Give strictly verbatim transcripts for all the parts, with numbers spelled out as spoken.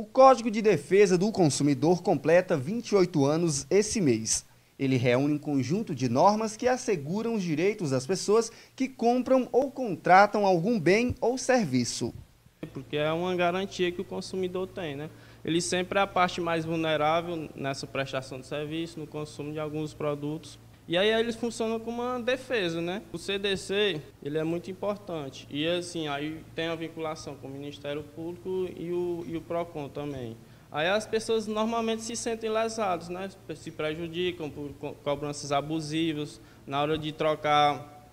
O Código de Defesa do Consumidor completa vinte e oito anos esse mês. Ele reúne um conjunto de normas que asseguram os direitos das pessoas que compram ou contratam algum bem ou serviço. Porque é uma garantia que o consumidor tem, né? Ele sempre é a parte mais vulnerável nessa prestação de serviço, no consumo de alguns produtos. E aí eles funcionam como uma defesa, né? O C D C, ele é muito importante. E assim, aí tem a vinculação com o Ministério Público e o, e o PROCON também. Aí as pessoas normalmente se sentem lesadas, né? Se prejudicam por cobranças abusivas, na hora de trocar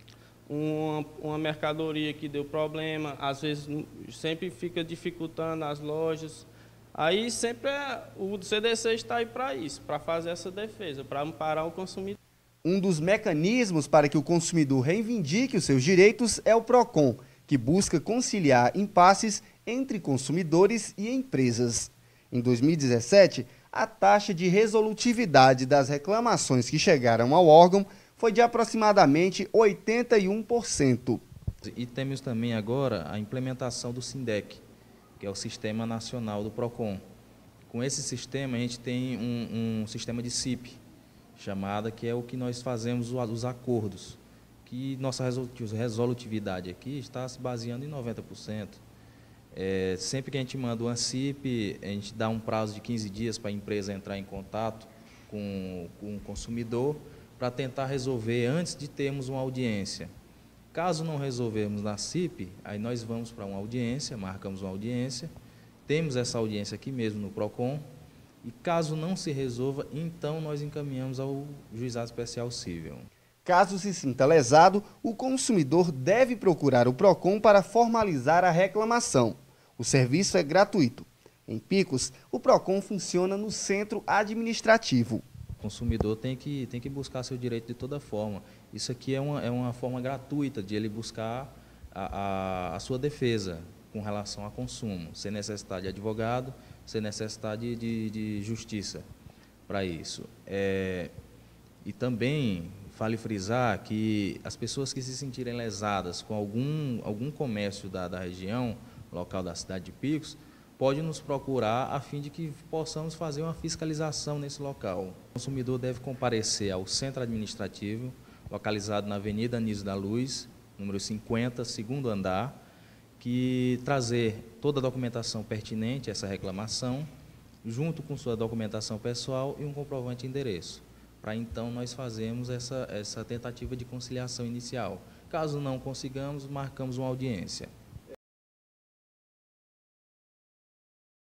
uma, uma mercadoria que deu problema, às vezes sempre fica dificultando as lojas. Aí sempre é, o C D C está aí para isso, para fazer essa defesa, para amparar o consumidor. Um dos mecanismos para que o consumidor reivindique os seus direitos é o PROCON, que busca conciliar impasses entre consumidores e empresas. Em dois mil e dezessete, a taxa de resolutividade das reclamações que chegaram ao órgão foi de aproximadamente oitenta e um por cento. E temos também agora a implementação do SINDEC, que é o Sistema Nacional do PROCON. Com esse sistema, a gente tem um, um sistema de C I P, chamada, que é o que nós fazemos os acordos, que nossa resolutividade aqui está se baseando em noventa por cento. É, sempre que a gente manda uma C I P, a gente dá um prazo de quinze dias para a empresa entrar em contato com, com o consumidor para tentar resolver antes de termos uma audiência. Caso não resolvermos na C I P, aí nós vamos para uma audiência, marcamos uma audiência, temos essa audiência aqui mesmo no PROCON, e caso não se resolva, então nós encaminhamos ao Juizado Especial Cível. Caso se sinta lesado, o consumidor deve procurar o PROCON para formalizar a reclamação. O serviço é gratuito. Em Picos, o PROCON funciona no centro administrativo. O consumidor tem que, tem que buscar seu direito de toda forma. Isso aqui é uma, é uma forma gratuita de ele buscar a, a, a sua defesa com relação a consumo, sem necessidade de advogado, sem necessidade de, de justiça para isso. É, e também vale frisar que as pessoas que se sentirem lesadas com algum, algum comércio da, da região, local da cidade de Picos, pode nos procurar a fim de que possamos fazer uma fiscalização nesse local. O consumidor deve comparecer ao centro administrativo, localizado na Avenida Anísio da Luz, número cinquenta, segundo andar, que trazer toda a documentação pertinente a essa reclamação, junto com sua documentação pessoal e um comprovante de endereço, para então nós fazermos essa, essa tentativa de conciliação inicial. Caso não consigamos, marcamos uma audiência.